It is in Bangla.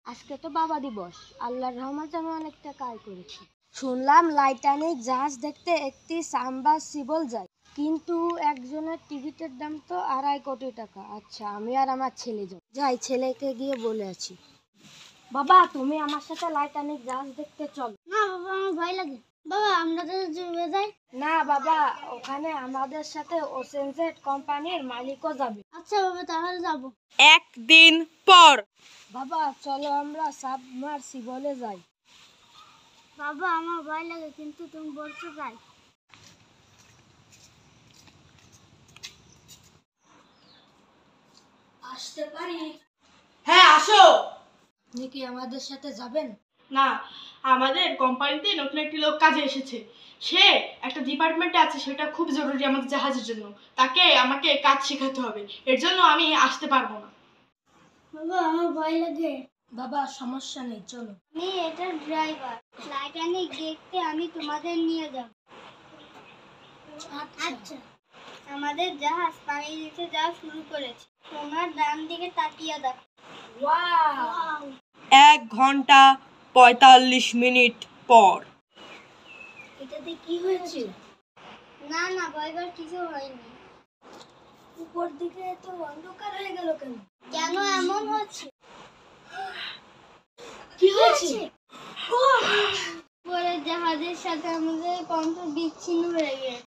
আজকে তো বাবা দিবস, আল্লাহর রহমতে আমি অনেক টাকা আয় করেছি। শুনলাম টাইটানিক জাহাজ দেখতে একটি সাবমার্সিবল যায়, কিন্তু একজনের টিকিটের দাম তো 2.5 কোটি টাকা। আচ্ছা, আমি আর আমার ছেলে যাই, ছেলেকে গিয়ে বলে আছি। বাবা, তুমি আমার সাথে টাইটানিক জাহাজ দেখতে চলো। না বাবা, আমার ভয় লাগে। বাবা, আমরা তো ডুবে যাই। না বাবা, ওখানে আমাদের সাথে ওসেনজেট কোম্পানির মালিকও যাবে। আচ্ছা বাবা, তাহলে যাবো। একদিন পর। বাবা, চলো আমরা সাবমার্সিবলে যাই। বাবা, আমার ভয় লাগে, কিন্তু তুমি বলছো যাই। আসতে পারি? হ্যাঁ, আসো। আপনি কি আমাদের সাথে যাবেন? না, আমাদের কোম্পানিতে নতুন একটি লোক কাজে এসেছে। সে একটা ডিপার্টমেন্টে আছে, সেটা খুব জরুরি আমাদের জাহাজের জন্য। আমাকে কাজ শেখাতে হবে, এর জন্য আমি আসতে পারবো না। বাবা, আমার ভয় লাগে। বাবা, সমস্যা নেই, চলো। আমি এটার ড্রাইভার। টাইটানিক দেখতে আমি তোমাদের নিয়ে যাব। আচ্ছা। আমাদের জাহাজ পানির নিচে যাওয়া শুরু করেছে। তোমরা ডান দিকে তাকিয়ে দেখো। ওয়াও! 1 ঘন্টা 45 মিনিট পর। এটাতে কি হয়েছে? না না, ভয়বার কিছু হয়নি। উপর দিকে এত অন্ধকার হয়ে গেল কেন? কেন এমন হচ্ছে? কি হয়েছে? পরে জাহাজের সাথে আমাদের কন্ট্রোল বিচ্ছিন্ন হয়ে গেছে।